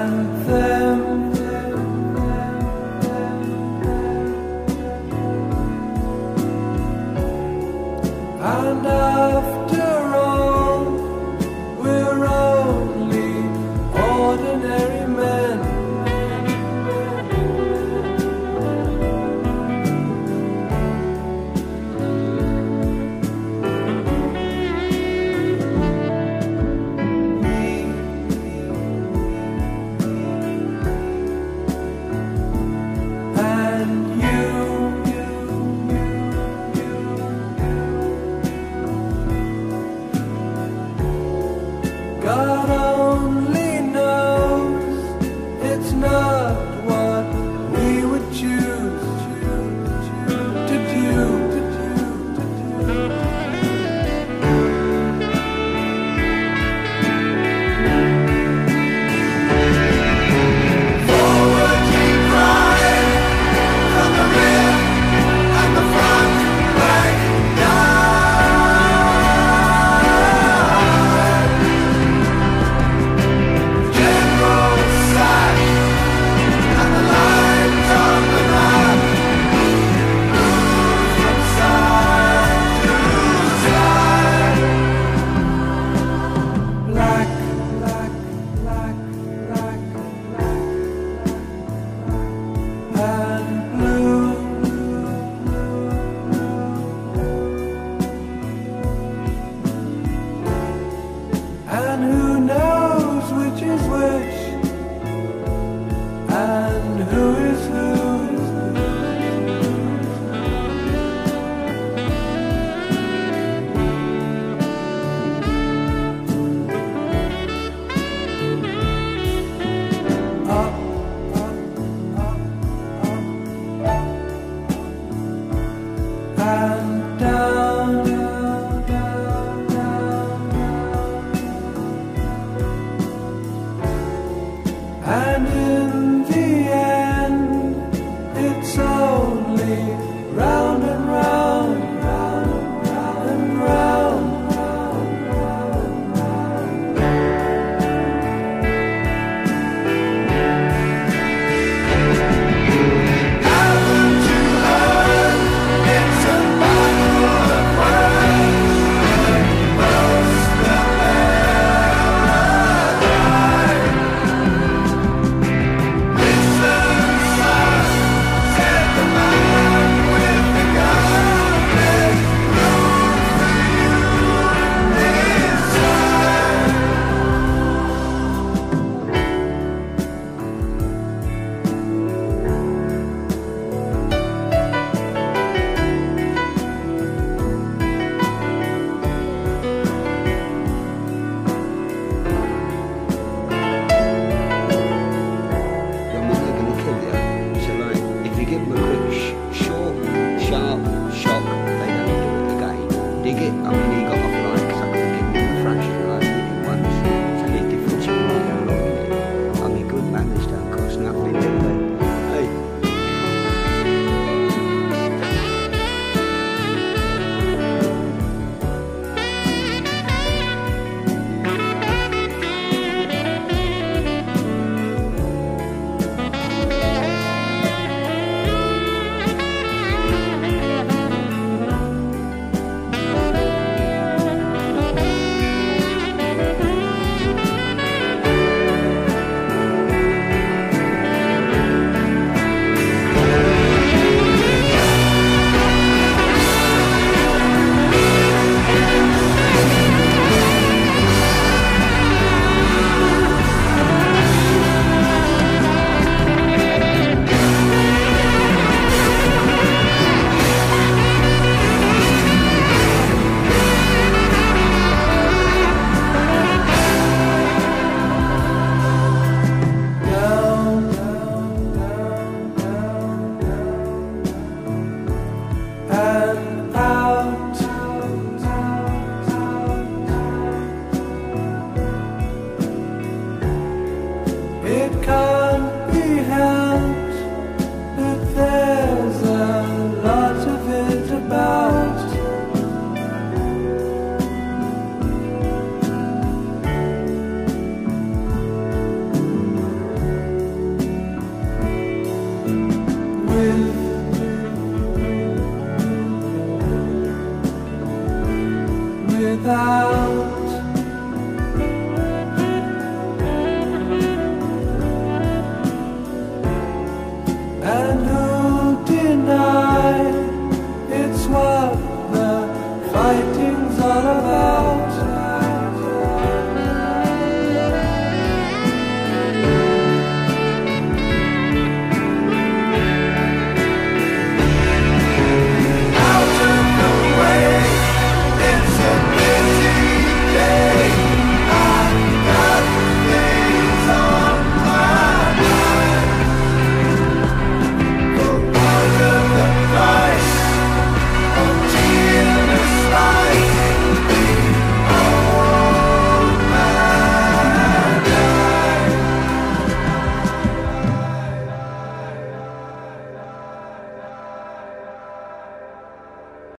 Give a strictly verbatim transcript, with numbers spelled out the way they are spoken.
anthem. And after all, we're only ordinary men. God only knows it's not what we would choose to do. Forward we cry from the rear and the front rank and who knows which is which, and who is who. Up, up, up, up, and down, down, down, and in the end, it's only round and round, round and round, round, round, round. Heaven to earth, it's a battle of words. Most will never die. Listen, son, said the man with the gun. There's room for you inside. Your mother gonna kill you. So like, if you give them a quick, sh short, sharp shock, they don't do it again. Dig it? I mean, he got off like, cause I could have given him a thrashin like he did it once. It's only a difference in like how long it is. I mean, good manners don't cost nothing, do they? Hey. live